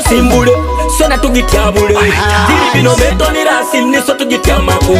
simbule sena tugityabule diri bino Menton Rass niso tugityamako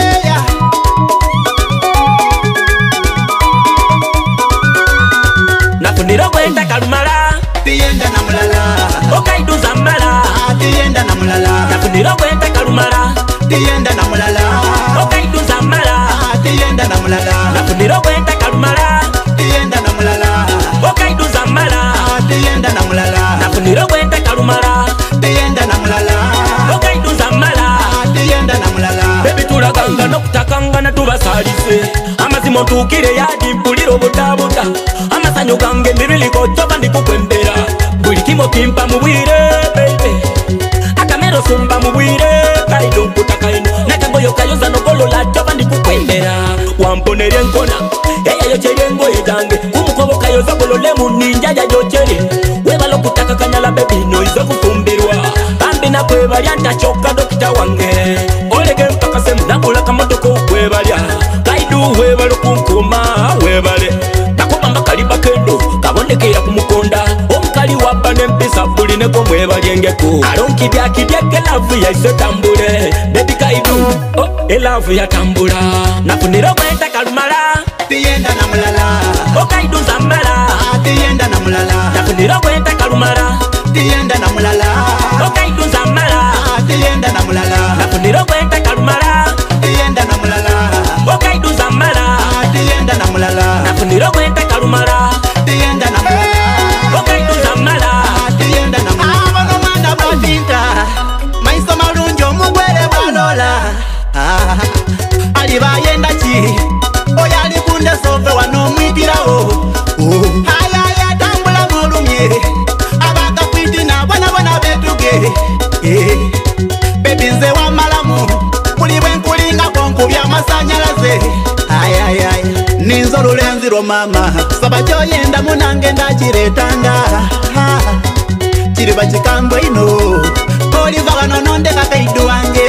nafunira kwenda kalumala tiyenda na mulala Kaidu zambala tiyenda na mulala nafunira kwenda kalumala tiyenda na mulala Kaidu zambala tiyenda na mulala nafunira kwenda kalumala tiyenda na mulala Kaidu zambala tiyenda na mulala nafunira kwenda kalumala tiyenda na mulala Kaidu zambala tiyenda na mulala baby tulaganga nokutakanga natubasalise amazimo ntukire yadi mpulira obutabuta amasanyu gange miriliko coba ndikukwembera buli kimo kimpa mubwire baby akamero sumba mubwire Kaidu nkutakaino nakagoyo kayoza nogolola coba ndikukwembera wamponere enkona eyayo kyeryengoye gange kumukobo kayoza golole muninja yayochere webala okutaka kanyala baby noiza kufumbirwa bambi nakwebalya ntakyokka dokita wange olege mpaka semu nagula kamotoka okwebalya Kaidu webale kunkuma webale nakobamba kaliba kendo kabonekera kumukonda omukali wabba nempisa bulineko mwebalyengeko alonkibyakibyaga elavu yaise tambule baby Kaidu elavu yatambula nafunira okwenta kalumala tiyenda na mulala Kaidu zambala tiyenda na mulala nafunira okwenta kalumala tiyenda na mulala Kaidu zambala tiyenda na mulala nafunira okwenta kalumala tiyenda na mulala Kaidu zambala tiyenda na mulala nafunira okwenta kalumala tiyenda na mulala Kaidu zambala tiyenda na mulala abono manda batinta maiso malungi omugwere bwalola ali bayenda ki oyo ali kunde sove wano omwitirawo ayaya tambula mulumye abakakwiti nabonabona betuge bebi nze wamalamu kuli bwenkulingako nkubya amasanyalaze ayayay ninza olulenziro mama saba kyoyenda munange ndakiretanga kiri bakikambwe ino oliva wano nondeka Kaidu wange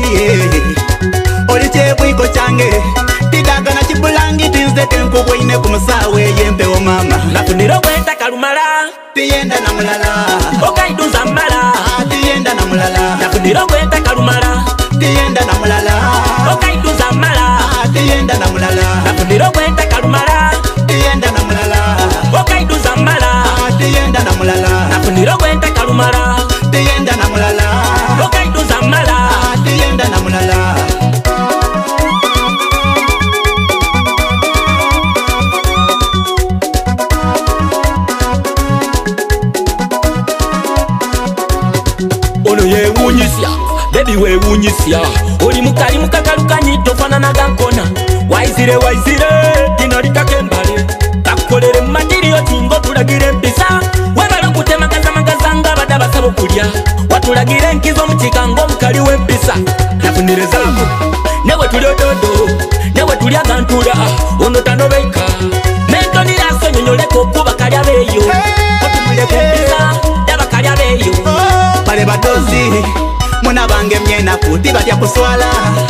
oli kyebwiko kyange tidagana kibulangi tinzeke nkubwine ku musawe yempewo mama nafunira okwenta kalumala tiyenda na mulala Kaidu zambala tiyenda na mulala nafunira okwenta kalumala tiyenda na mulala Kaidu zambala tiyenda na mulala nafunira okwenta kalumala tiyenda na mulala Kaidu zambala tiyenda na mulala nafunira okwenta kalumala tiyenda na mulala Kaidu zambala tiyenda na mulala ono yewunyisya baby wewunyisya oli mukali mukakalukanyi tofanana gankona waizire dino litakembale kakukolere mumagiriyo tingo tulagire empisa webala okutemakazamagaza nga bada basaba okulya watulagire enkizo mukikango omukali w'empisa nafunire zaako newe tuli ododo newe tuli agantula ono tanobeika Menton Rass onyonyoleko okuba kalya beeyo otumule ku mpisa dabakalya beeyo bale badozi muna bange myenaku tibatya kuswala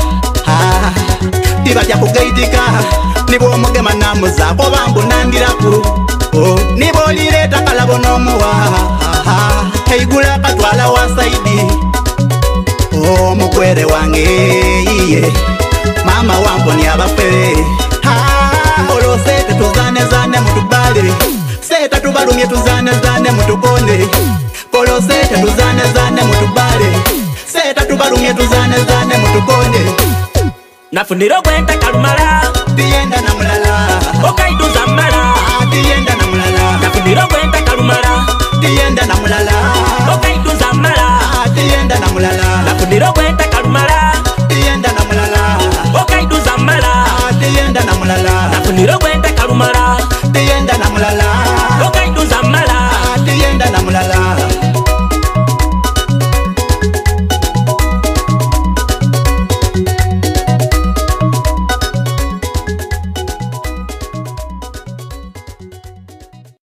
tibatya kugaitika nibo omugema namuzaako bambunandiraku nibo olireta kalabo n'omuwa eigula katwala wa saidi omukwere wange iye mama wamponi abafere olo sete tuzanezane mutubale seta tubalumye tuzanezane mutukonde olo sete tuzanezane mutubale seta tubalumye tuzanezane mutukonde nafunira okwenta kalumala tiyenda na